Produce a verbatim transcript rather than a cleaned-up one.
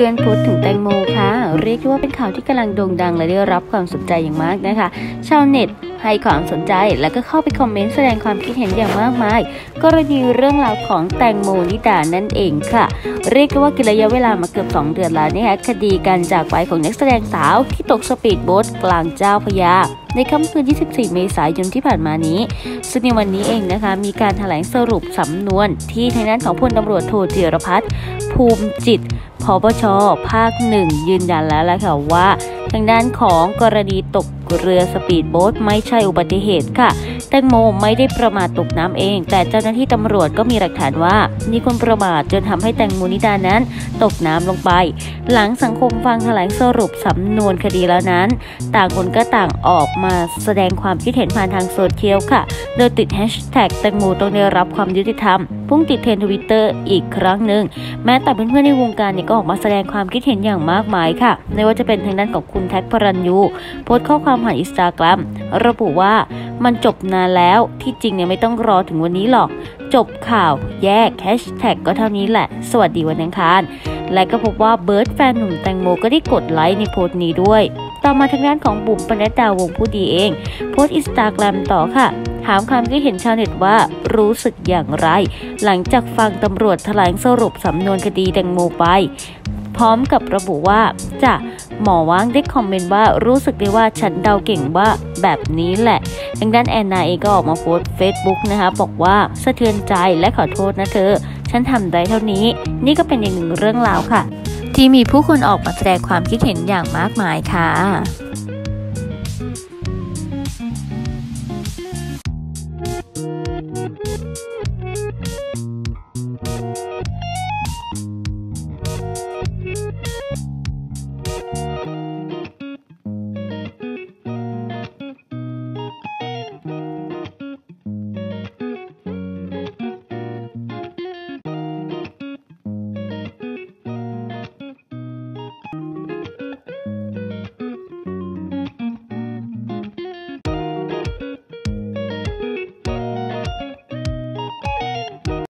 ลื่อนโพสต์ถึงแตงโมค่ะเรียกว่าเป็นข่าวที่กำลังโด่งดังและได้รับความสนใจอย่างมากนะคะชาวเน็ตให้ความสนใจแล้วก็เข้าไปคอมเมนต์แสดงความคิดเห็นอย่างมากมายกรณีเรื่องราวของแตงโมนิดานั่นเองค่ะเรียกว่ากินระยะเวลามาเกือบสองเดือนแล้วนะคะคดีการจากไปของนักแสดงสาวที่ตกสปีดโบ๊ทกลางเจ้าพระยาในค่ำคืนที่สิบสี่เมษายนที่ผ่านมานี้ซึ่งในวันนี้เองนะคะมีการแถลงสรุปสำนวนที่ทางด้านของพลตำรวจโทจิรพัฒน์ภูมิจิตผบช.ภาคหนึ่งยืนยันแล้วล่ะค่ะว่าทางด้านของกรณีตกเรือสปีดโบ๊ทไม่ใช่อุบัติเหตุค่ะแตงโมไม่ได้ประมาทตกน้ำเองแต่เจ้าหน้าที่ตำรวจก็มีหลักฐานว่ามีคนประมาทจนทำให้แตงโมนิดานั้นตกน้ำลงไปหลังสังคมฟังแถลงสรุปสำนวนคดีแล้วนั้นต่างคนก็ต่างออกมาแสดงความคิดเห็นผ่านทางโซเชียลค่ะโดยติดแฮชแท็กแตงโมต้องได้รับความยุติธรรมพุ่งติดเทรนด์ทวิตเตอร์อีกครั้งหนึ่งแม้แต่เพื่อนๆในวงการเนี่ยก็ออกมาแสดงความคิดเห็นอย่างมากมายค่ะไม่ว่าจะเป็นทางด้านของคุณแท็กพระรัญยูโพสต์ข้อความผ่านอินสตาแกรมระบุว่ามันจบนานแล้วที่จริงเนี่ยไม่ต้องรอถึงวันนี้หรอกจบข่าวแยกแฮชแท็กก็เท่านี้แหละสวัสดีวันอังคารและก็พบว่าเบิร์ดแฟนหนุ่มแตงโมก็ได้กดไลค์ในโพสต์นี้ด้วยต่อมาทางด้านของบุ๋มปนัดดาวงผู้ดีเองโพสต์อินสตาแกรมต่อค่ะถามความคิดเห็นชาวเน็ตว่ารู้สึกอย่างไรหลังจากฟังตำรวจแถลงสรุปสำนวนคดีแตงโมไปพร้อมกับระบุว่าจะหมอว่างได้คอมเมนต์ว่ารู้สึกได้ว่าฉันเดาเก่งว่าแบบนี้แหละทางด้านแอนนาเองก็ออกมาโพสต์เฟซบุ๊กนะคะบอกว่าสะเทือนใจและขอโทษนะเธอฉันทำได้เท่านี้นี่ก็เป็นอีกหนึ่งเรื่องราวค่ะที่มีผู้คนออกมาแสดงความคิดเห็นอย่างมากมายค่ะ